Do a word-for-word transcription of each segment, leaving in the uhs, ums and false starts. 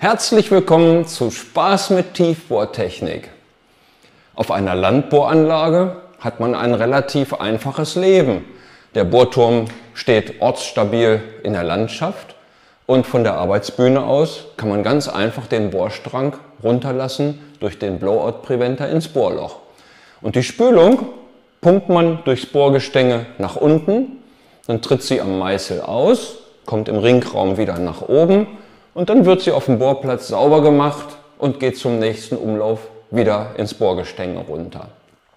Herzlich willkommen zu Spaß mit Tiefbohrtechnik. Auf einer Landbohranlage hat man ein relativ einfaches Leben. Der Bohrturm steht ortsstabil in der Landschaft und von der Arbeitsbühne aus kann man ganz einfach den Bohrstrang runterlassen durch den Blowout-Preventer ins Bohrloch. Und die Spülung pumpt man durchs Bohrgestänge nach unten, dann tritt sie am Meißel aus, kommt im Ringraum wieder nach oben und dann wird sie auf dem Bohrplatz sauber gemacht und geht zum nächsten Umlauf wieder ins Bohrgestänge runter.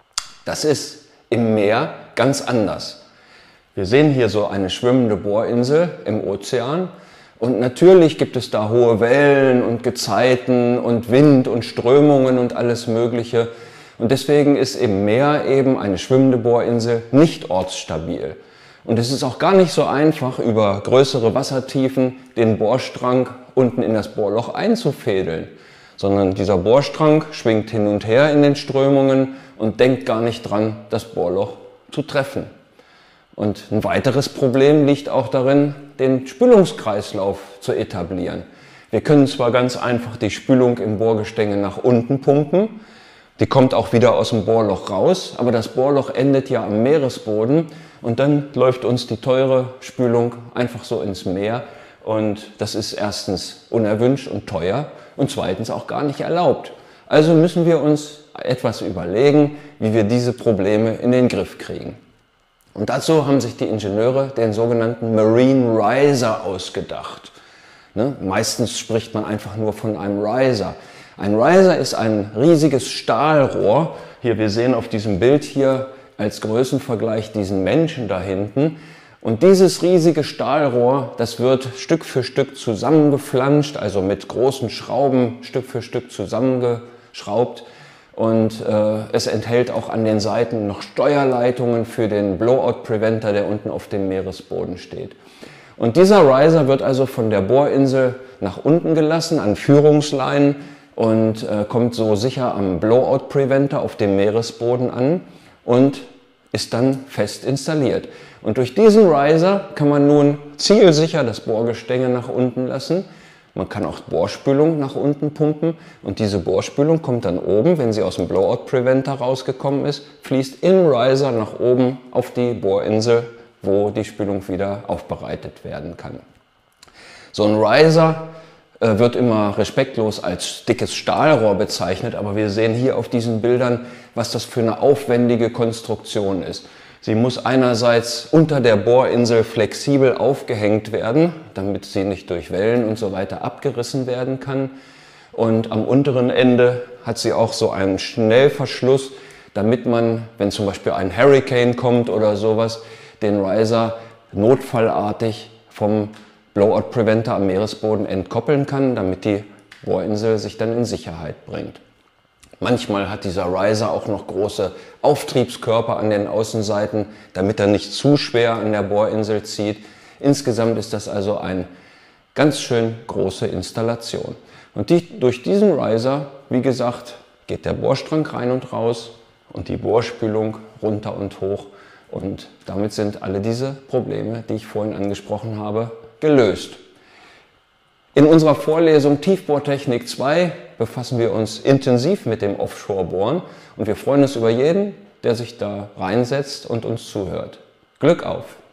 Das ist im Meer ganz anders. Wir sehen hier so eine schwimmende Bohrinsel im Ozean und natürlich gibt es da hohe Wellen und Gezeiten und Wind und Strömungen und alles Mögliche. Und deswegen ist im Meer eben eine schwimmende Bohrinsel nicht ortsstabil. Und es ist auch gar nicht so einfach, über größere Wassertiefen den Bohrstrang unten in das Bohrloch einzufädeln, sondern dieser Bohrstrang schwingt hin und her in den Strömungen und denkt gar nicht dran, das Bohrloch zu treffen. Und ein weiteres Problem liegt auch darin, den Spülungskreislauf zu etablieren. Wir können zwar ganz einfach die Spülung im Bohrgestänge nach unten pumpen, die kommt auch wieder aus dem Bohrloch raus, aber das Bohrloch endet ja am Meeresboden und dann läuft uns die teure Spülung einfach so ins Meer und das ist erstens unerwünscht und teuer und zweitens auch gar nicht erlaubt. Also müssen wir uns etwas überlegen, wie wir diese Probleme in den Griff kriegen. Und dazu haben sich die Ingenieure den sogenannten Marine Riser ausgedacht. Ne? Meistens spricht man einfach nur von einem Riser. Ein Riser ist ein riesiges Stahlrohr. Hier, wir sehen auf diesem Bild hier als Größenvergleich diesen Menschen da hinten. Und dieses riesige Stahlrohr, das wird Stück für Stück zusammengeflanscht, also mit großen Schrauben Stück für Stück zusammengeschraubt. Und äh, es enthält auch an den Seiten noch Steuerleitungen für den Blowout-Preventer, der unten auf dem Meeresboden steht. Und dieser Riser wird also von der Bohrinsel nach unten gelassen an Führungsleinen und äh, kommt so sicher am Blowout-Preventer auf dem Meeresboden an und ist dann fest installiert. Und durch diesen Riser kann man nun zielsicher das Bohrgestänge nach unten lassen. Man kann auch Bohrspülung nach unten pumpen und diese Bohrspülung kommt dann oben, wenn sie aus dem Blowout-Preventer rausgekommen ist, fließt im Riser nach oben auf die Bohrinsel, wo die Spülung wieder aufbereitet werden kann. So ein Riser äh, wird immer respektlos als dickes Stahlrohr bezeichnet, aber wir sehen hier auf diesen Bildern, was das für eine aufwendige Konstruktion ist. Sie muss einerseits unter der Bohrinsel flexibel aufgehängt werden, damit sie nicht durch Wellen und so weiter abgerissen werden kann. Und am unteren Ende hat sie auch so einen Schnellverschluss, damit man, wenn zum Beispiel ein Hurricane kommt oder sowas, den Riser notfallartig vom Blowout Preventer am Meeresboden entkoppeln kann, damit die Bohrinsel sich dann in Sicherheit bringt. Manchmal hat dieser Riser auch noch große Auftriebskörper an den Außenseiten, damit er nicht zu schwer an der Bohrinsel zieht. Insgesamt ist das also eine ganz schön große Installation. Und die, durch diesen Riser, wie gesagt, geht der Bohrstrang rein und raus und die Bohrspülung runter und hoch. Und damit sind alle diese Probleme, die ich vorhin angesprochen habe, gelöst. In unserer Vorlesung Tiefbohrtechnik zwei befassen wir uns intensiv mit dem Offshore-Bohren und wir freuen uns über jeden, der sich da reinsetzt und uns zuhört. Glück auf!